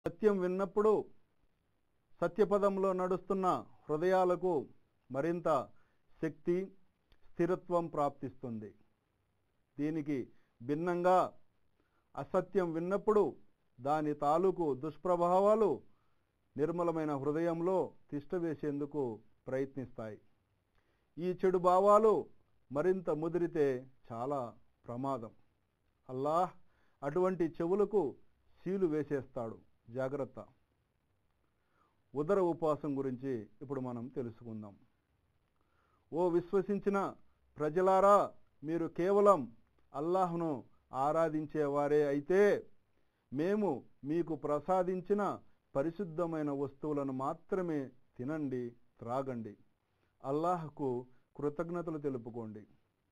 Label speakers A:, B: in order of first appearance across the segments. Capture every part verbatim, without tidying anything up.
A: సత్యం విన్నప్పుడు సత్యపదంలో నడుస్తున్న హృదయాలకు మరింత శక్తి, స్థిరత్వం ప్రాప్తిస్తుంది. దీనికి భిన్నంగా అసత్యం విన్నప్పుడు దాని తాలూకు దుష్ప్రభావాలు నిర్మలమైన హృదయంలో తిష్టవేసేందుకు ప్రయత్నిస్తాయి. ఈ చెడు భావాలు మరింత ముదిరితే చాలా ప్రమాదం. అల్లాహ్ అటువంటి చెవులకు సీలు వేసేస్తాడు. జాగ్రత్త. ఉదర ఉపవాసం గురించి ఇప్పుడు మనం తెలుసుకుందాం. ఓ విశ్వసించిన ప్రజలారా, మీరు కేవలం అల్లాహ్ను ఆరాధించేవారే అయితే మేము మీకు ప్రసాదించిన పరిశుద్ధమైన వస్తువులను మాత్రమే తినండి, త్రాగండి. అల్లాహ్కు కృతజ్ఞతలు తెలుపుకోండి.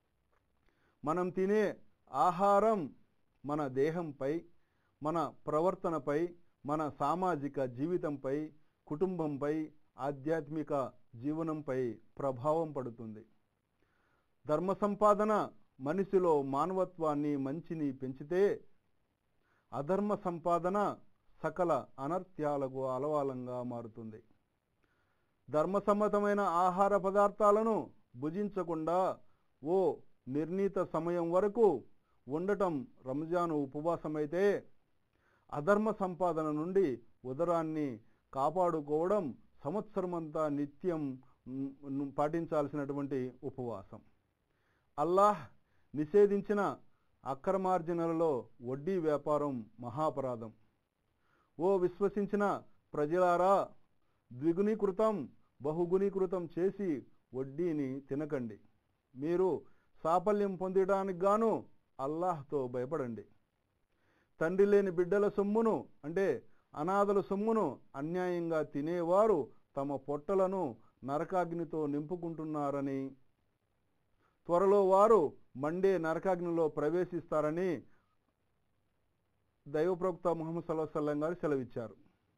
A: మనం తినే ఆహారం మన దేహంపై, మన ప్రవర్తనపై, మన సామాజిక జీవితంపై, కుటుంబంపై, ఆధ్యాత్మిక జీవనంపై ప్రభావం పడుతుంది. ధర్మ సంపాదన మనిషిలో మానవత్వాన్ని, మంచిని పెంచితే అధర్మ సంపాదన సకల అనర్థ్యాలకు అలవాలంగా మారుతుంది. ధర్మసమ్మతమైన ఆహార పదార్థాలను భుజించకుండా ఓ నిర్ణీత సమయం వరకు ఉండటం రంజాను ఉపవాసమైతే, అధర్మ సంపాదన నుండి ఉదరాన్ని కాపాడుకోవడం సంవత్సరమంతా నిత్యం పాటించాల్సినటువంటి ఉపవాసం. అల్లాహ్ నిషేధించిన అక్రమార్జనలలో వడ్డీ వ్యాపారం మహాపరాధం. ఓ విశ్వసించిన ప్రజలారా, ద్విగుణీకృతం బహుగుణీకృతం చేసి వడ్డీని తినకండి. మీరు సాఫల్యం పొందడానికి గాను అల్లాహ్తో భయపడండి. తండ్రి లేని బిడ్డల సొమ్మును, అంటే అనాథల సొమ్మును అన్యాయంగా తినేవారు తమ పొట్టలను నరకాగ్నితో నింపుకుంటున్నారని, త్వరలో వారు మండే నరకాగ్నిలో ప్రవేశిస్తారని దైవ ప్రవక్త ముహమ్మద్ సల్లల్లాహు అలైహి వసల్లం గారు సెలవిచ్చారు.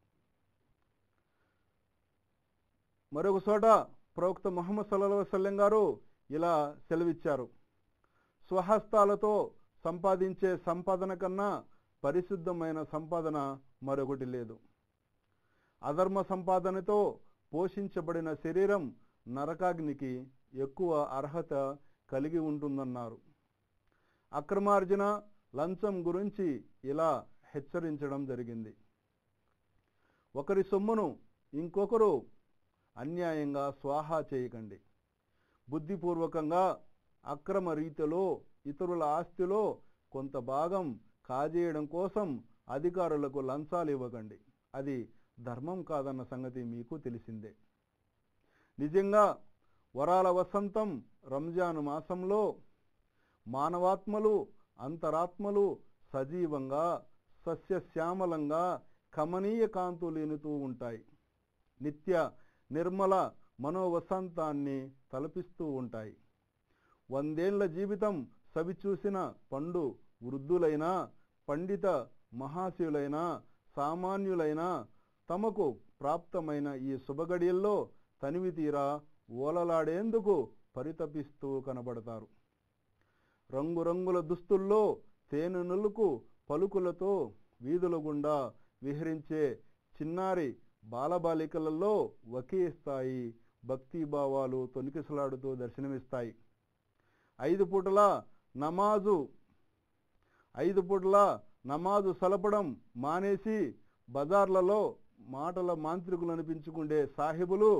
A: మరొక చోట ప్రవక్త ముహమ్మద్ సల్లల్లాహు అలైహి వసల్లం గారు ఇలా సెలవిచ్చారు: స్వహస్తాలతో సంపాదించే సంపాదన కన్నా పరిశుద్ధమైన సంపాదన మరొకటి లేదు. అధర్మ సంపాదనతో పోషించబడిన శరీరం నరకాగ్నికి ఎక్కువ అర్హత కలిగి ఉంటుందన్నారు. అక్రమార్జన, లంచం గురించి ఇలా హెచ్చరించడం జరిగింది: ఒకరి సొమ్మును ఇంకొకరు అన్యాయంగా స్వాహా చేయకండి. బుద్ధిపూర్వకంగా అక్రమ రీతిలో ఇతరుల ఆస్తిలో కొంత భాగం కాజేయడం కోసం అధికారులకు లంచాలు ఇవ్వకండి. అది ధర్మం కాదన్న సంగతి మీకు తెలిసిందే. నిజంగా వరాల వసంతం రంజాను మాసంలో మానవాత్మలు, అంతరాత్మలు సజీవంగా, సస్యశ్యామలంగా, కమనీయ కాంతులీనుతూ ఉంటాయి. నిత్య నిర్మల మనోవసంతాన్ని తలపిస్తూ ఉంటాయి. వందేళ్ల జీవితం సవిచూసిన పండు వృద్ధులైనా, పండిత మహాశయులైనా, సామాన్యులైనా తమకు ప్రాప్తమైన ఈ శుభగడియల్లో తనివి తీరా ఓలలాడేందుకు పరితపిస్తూ కనబడతారు. రంగురంగుల దుస్తుల్లో తేనెనులకు పలుకులతో వీధుల గుండా విహరించే చిన్నారి బాలబాలికలలో ఒకే స్థాయి భక్తిభావాలు తొణికిసలాడుతూ దర్శనమిస్తాయి. ఐదు పూటల నమాజు ఐదు పూటల నమాజు సలపడం మానేసి బజార్లలో మాటల మాంత్రికులు అనిపించుకుండే సాహిబులు,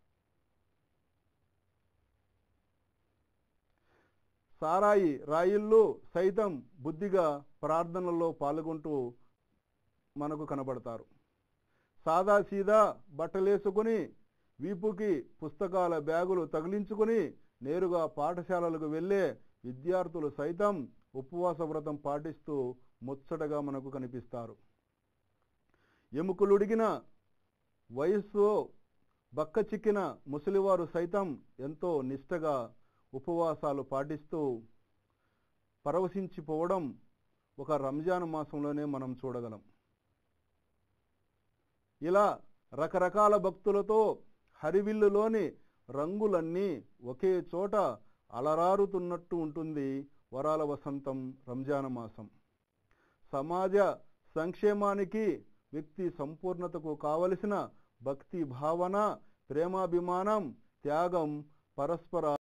A: సారాయి రాయిళ్ళు సైతం బుద్ధిగా ప్రార్థనల్లో పాల్గొంటూ మనకు కనబడతారు. సాదా సీదా బట్టలేసుకుని, వీపుకి పుస్తకాల బ్యాగులు తగిలించుకుని నేరుగా పాఠశాలలకు వెళ్ళే విద్యార్థులు సైతం ఉపవాస వ్రతం పాటిస్తూ ముచ్చటగా మనకు కనిపిస్తారు. ఎముకలుడిగిన వయస్సు బక్క చిక్కిన ముసలివారు సైతం ఎంతో నిష్టగా ఉపవాసాలు పాటిస్తూ పరవశించిపోవడం ఒక రంజాన్ మాసంలోనే మనం చూడగలం. ఇలా రకరకాల భక్తులతో హరివిల్లులోని రంగులన్నీ ఒకే చోట అలరారుతున్నట్టు ఉంటుంది వరాల వసంతం రంజాన్ మాసం. సమాజ సంక్షేమానికి వ్యక్తి సంపూర్ణతకు కావలసిన భక్తి భావన, ప్రేమాభిమానం, త్యాగం, పరస్పర